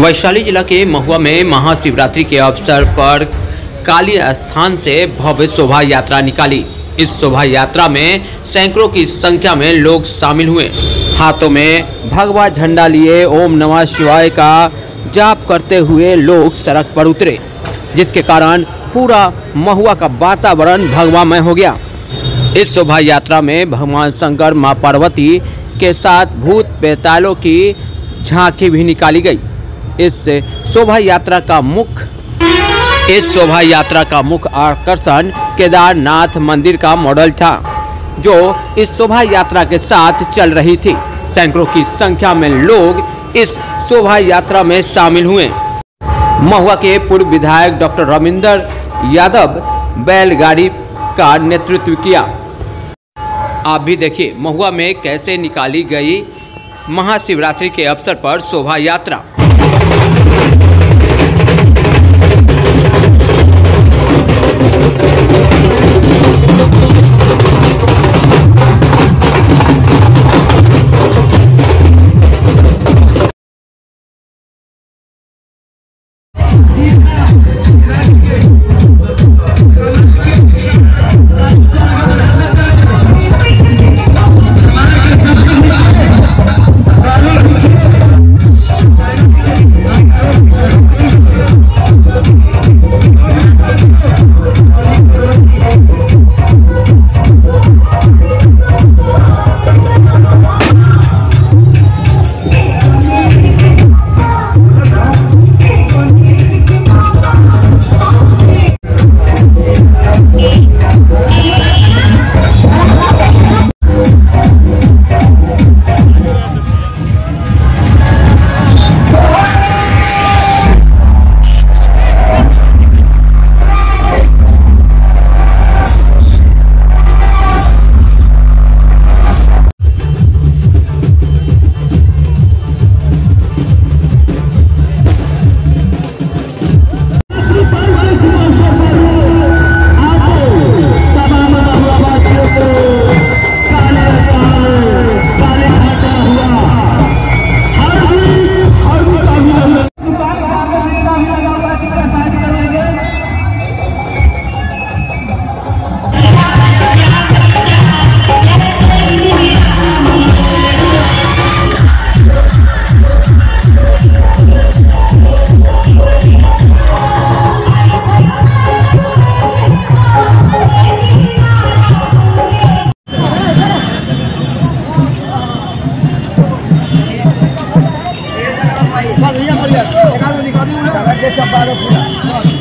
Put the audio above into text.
वैशाली जिला के महुआ में महाशिवरात्रि के अवसर पर काली स्थान से भव्य शोभा यात्रा निकाली। इस शोभा यात्रा में सैकड़ों की संख्या में लोग शामिल हुए। हाथों में भगवा झंडा लिए ओम नमः शिवाय का जाप करते हुए लोग सड़क पर उतरे, जिसके कारण पूरा महुआ का वातावरण भगवामय हो गया। इस शोभा यात्रा में भगवान शंकर, मां पार्वती के साथ भूत प्रेतालों की झांकी भी निकाली गई। इस शोभा यात्रा का मुख्य आकर्षण केदारनाथ मंदिर का मॉडल था, जो इस शोभा यात्रा के साथ चल रही थी। सैकड़ों की संख्या में लोग इस शोभा यात्रा में शामिल हुए। महुआ के पूर्व विधायक डॉक्टर रविंदर यादव बैलगाड़ी का नेतृत्व किया। आप भी देखिए महुआ में कैसे निकाली गई महाशिवरात्रि के अवसर पर शोभा यात्रा। निकाल